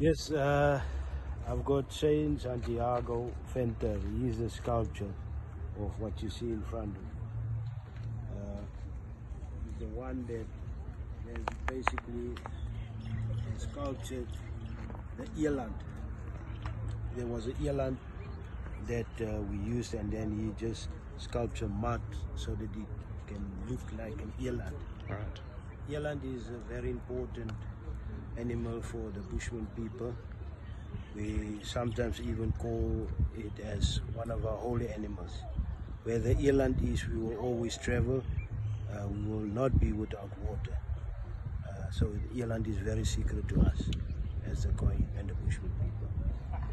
Yes, I've got Saint Santiago Fenter. He's the sculpture of what you see in front of you. He's the one that has basically sculptured the eland. There was an eland that we used, and then he just sculptured mud so that it can look like an eland. Right. Eland is a very important animal for the Bushman people. We sometimes even call it as one of our holy animals. Where the eland is, we will always travel. We will not be without water. So the eland is very sacred to us as the Khoi and the Bushman people.